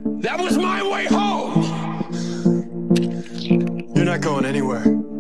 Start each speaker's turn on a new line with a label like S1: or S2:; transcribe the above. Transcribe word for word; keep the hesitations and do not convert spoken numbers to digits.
S1: That was my way home!
S2: You're not going anywhere.